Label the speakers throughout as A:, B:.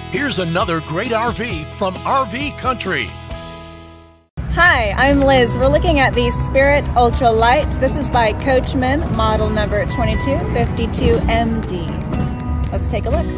A: Here's another great RV from RV Country.
B: Hi, I'm Liz. We're looking at the Spirit Ultra-Lite. This is by Coachmen, model number 2252MD. Let's take a look.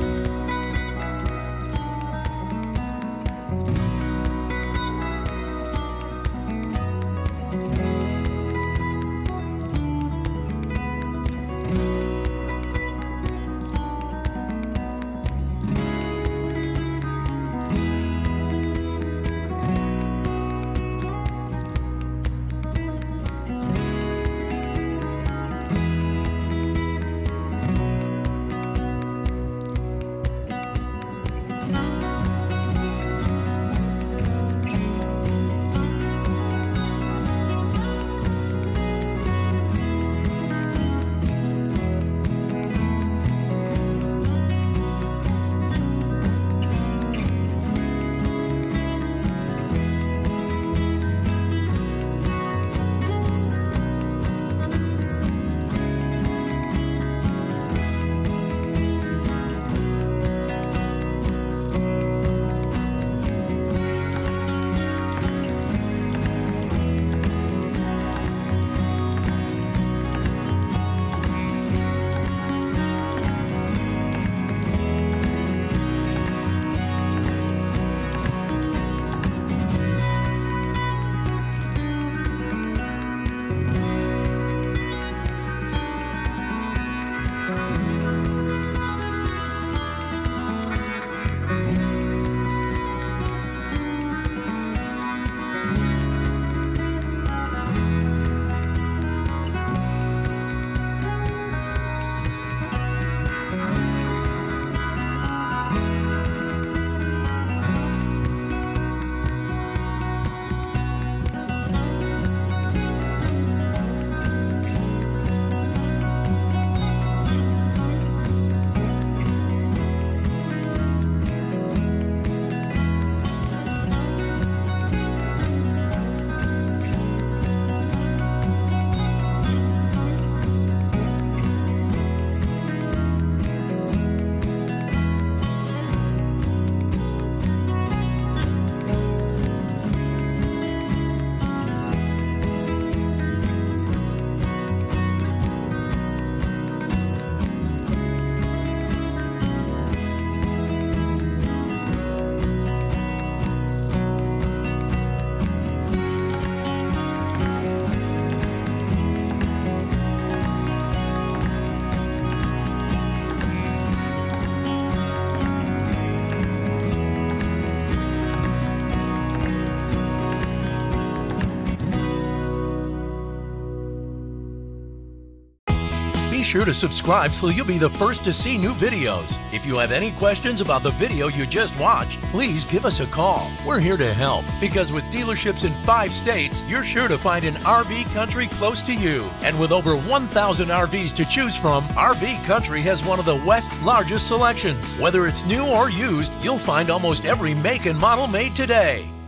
A: Be sure to subscribe so you'll be the first to see new videos. If you have any questions about the video you just watched, please give us a call. We're here to help because with dealerships in 5 states, you're sure to find an RV Country close to you. And with over 1,000 RVs to choose from, RV Country has one of the West's largest selections. Whether it's new or used, you'll find almost every make and model made today.